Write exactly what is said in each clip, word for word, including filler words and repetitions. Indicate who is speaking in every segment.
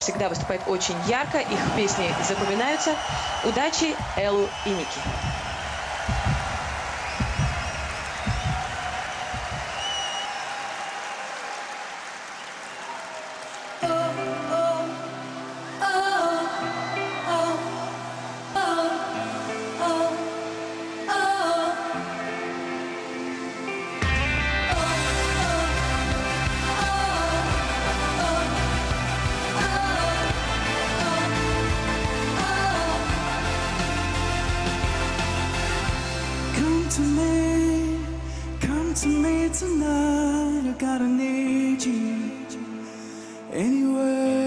Speaker 1: Всегда выступает очень ярко, их песни запоминаются. Удачи Эллу и Ники.
Speaker 2: To me, come to me tonight. I gotta need you anyway.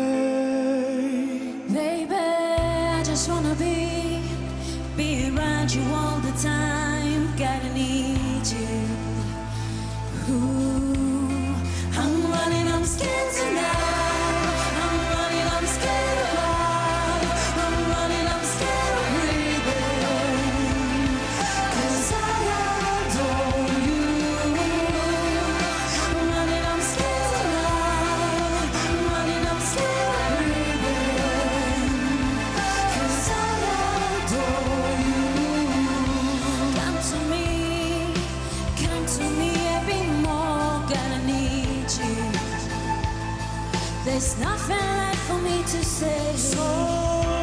Speaker 3: Baby, I just wanna be, be around you all the time. Gotta need you. Ooh, I'm running, I'm scared tonight. I'm running, I'm scared of life. I'm running, I'm scared of breathing. 'Cause I adore you. I'm running, I'm scared tonight. I'm running, I'm scared of breathing. 'Cause I adore you. Come to me, come to me every more. Gonna need you. There's nothing left for me to say.
Speaker 2: So